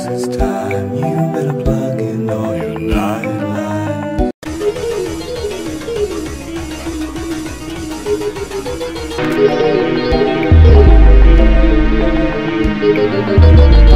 It's time, you better plug in all your nightlife.